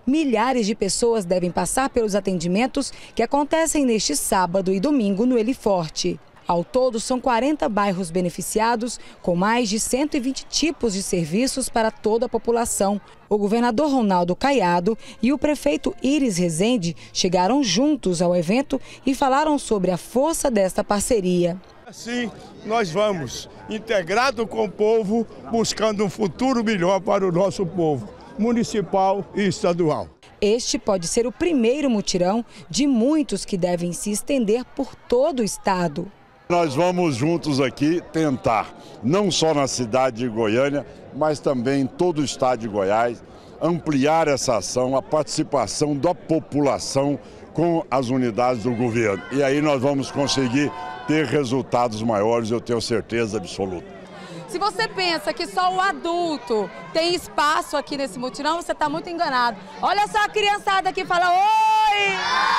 Milhares de pessoas devem passar pelos atendimentos que acontecem neste sábado e domingo no Heliforte. Ao todo, são 40 bairros beneficiados, com mais de 120 tipos de serviços para toda a população. O governador Ronaldo Caiado e o prefeito Iris Rezende chegaram juntos ao evento e falaram sobre a força desta parceria. Assim, nós vamos, integrado com o povo, buscando um futuro melhor para o nosso povo, municipal e estadual. Este pode ser o primeiro mutirão de muitos que devem se estender por todo o estado. Nós vamos juntos aqui tentar, não só na cidade de Goiânia, mas também em todo o estado de Goiás, ampliar essa ação, a participação da população com as unidades do governo. E aí nós vamos conseguir ter resultados maiores, eu tenho certeza absoluta. Se você pensa que só o adulto tem espaço aqui nesse mutirão, você está muito enganado. Olha só a criançada aqui, fala oi!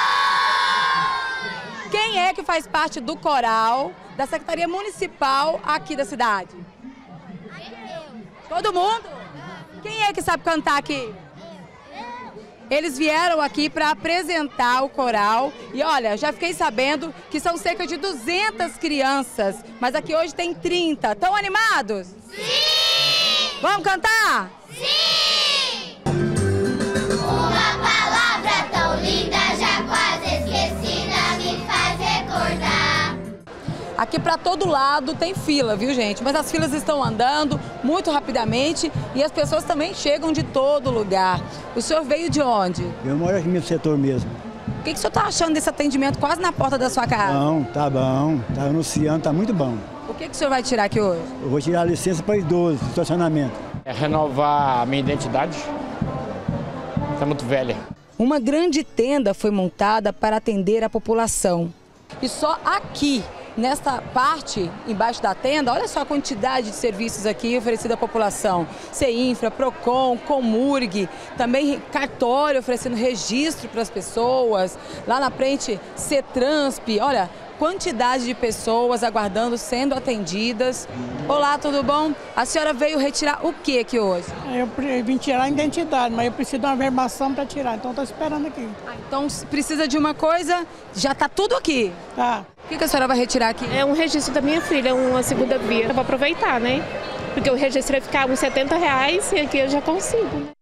Quem é que faz parte do coral da Secretaria Municipal aqui da cidade? Todo mundo? Quem é que sabe cantar aqui? Eles vieram aqui para apresentar o coral e olha, já fiquei sabendo que são cerca de 200 crianças, mas aqui hoje tem 30. Estão animados? Sim! Vamos cantar? Sim! Uma palavra tão linda, já quase esquecida, me faz recordar. Aqui para todo lado tem fila, viu gente? Mas as filas estão andando muito rapidamente e as pessoas também chegam de todo lugar. O senhor veio de onde? Eu moro aqui no meu setor mesmo. O que o senhor está achando desse atendimento quase na porta da sua casa? Não, tá bom, tá anunciando, tá muito bom. O que o senhor vai tirar aqui hoje? Eu vou tirar a licença para idoso, estacionamento. É renovar a minha identidade, está muito velha. Uma grande tenda foi montada para atender a população. E só aqui, nesta parte, embaixo da tenda, olha só a quantidade de serviços aqui oferecidos à população. CEINFRA, PROCON, Comurg, também cartório oferecendo registro para as pessoas. Lá na frente, CETRANSP, olha, quantidade de pessoas aguardando, sendo atendidas. Olá, tudo bom? A senhora veio retirar o que aqui hoje? Eu vim tirar a identidade, mas eu preciso de uma verbação para tirar, então estou esperando aqui. Então, precisa de uma coisa, já está tudo aqui? Tá. O que a senhora vai retirar aqui? É um registro da minha filha, uma segunda via. Eu vou aproveitar, né? Porque o registro vai ficar uns R$70 e aqui eu já consigo.